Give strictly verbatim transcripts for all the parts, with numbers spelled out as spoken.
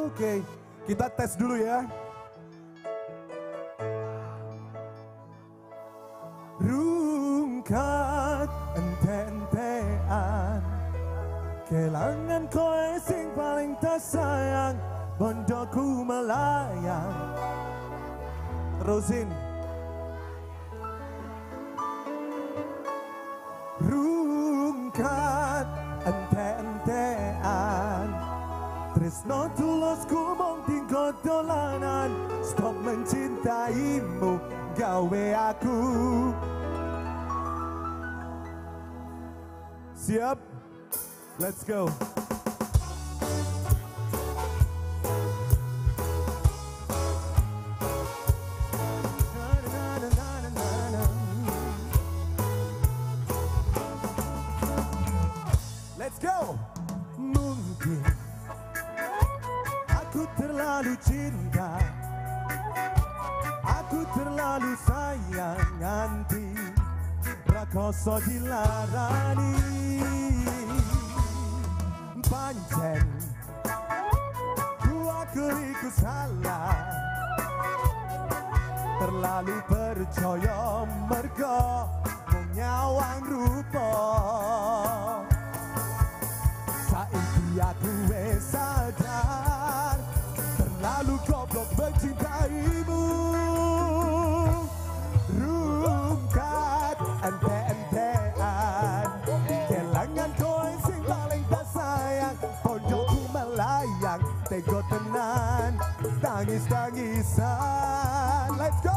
Oke, kita tes dulu ya. Rungkat ente-entean, kelangan kowe sing paling tersayang, bondoku melayang. Terusin. Rungkat ente-entean, tresno tulusku mung tinggo dolanan. Stop mencintaimu, gawe aku. Siap? Let's go. Let's go. Mungkin aku terlalu cinta, aku terlalu sayang nganti rakoso dilarani. Pancen ku aku iku salah, terlalu percaya mergo mung nyawang rupa. Saiki aku wis sadar, terlalu goblok mencintaimu. Rungkat ente-entean, kelangan kowe sing paling tak sayang, pojokku melayang, tega tenan, tangis-tangisan. Let's go.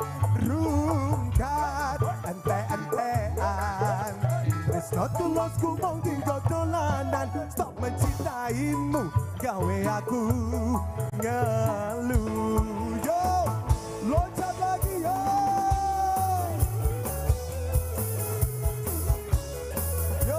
Rungkat ente-entean, tresno tulusku mung tinggo dolanan. Stop mencintaimu, gawe aku ngeluh. Yo, loncat lagi yo. Yo.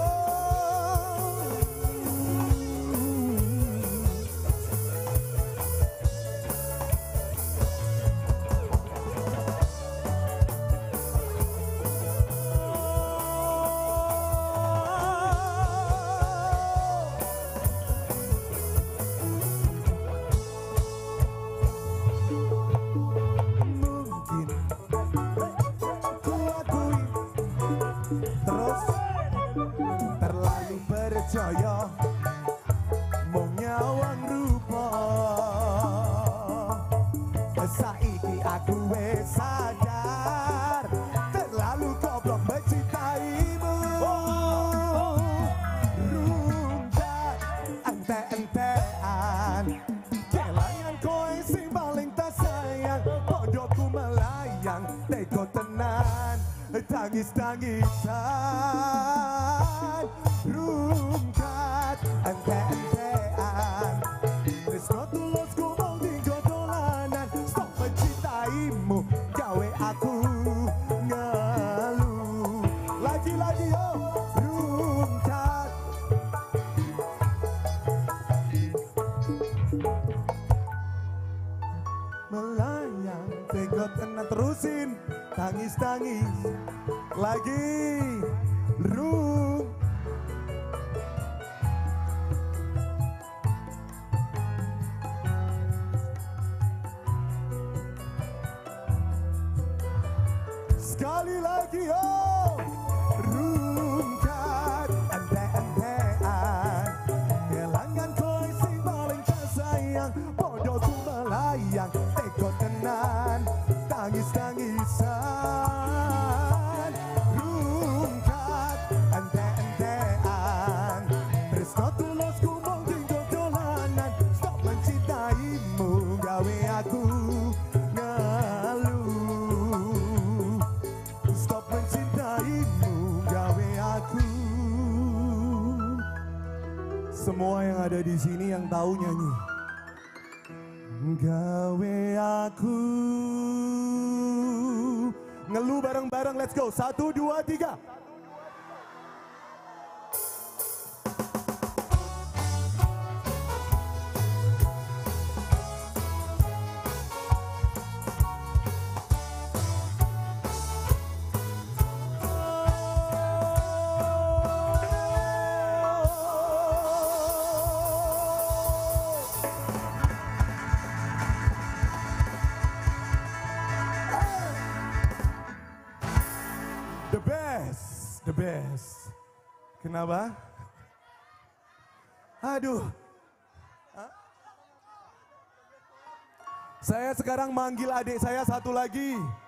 Terus terlalu percaya mung nyawang rupa. Saiki aku wis sadar, terlalu goblok mencintaimu. Rungkat ente-entean, kelangan kowe sing paling tak sayang, pojokku melayang, tega tenan, tangis-tangisan. Rungkat ente-entean, tresno tulusku mung tinggo dolanan. Stop mencintaimu, gawe aku ngeluh. Lagi-lagi yo. Rungkat melayang, tega tenan, terusin. Tangis-tangis lagi. Rung sekali lagi yo. Rungkat ente-entean, kelangan kowe sing paling tersayang, pojokku melayang, tega tenan, tangis-tangisan. Rungkat ente-entean, tresno tulusku mung tinggo dolanan. Stop mencintaimu, gawe aku ngeluh. Stop mencintaimu, gawe aku. Semua yang ada di sini yang tahu nyanyi. Gawe aku ngeluh bareng-bareng. Let's go. Satu, dua, tiga. best, the best. Kenapa? Aduh. Hah? Saya sekarang manggil adik saya satu lagi.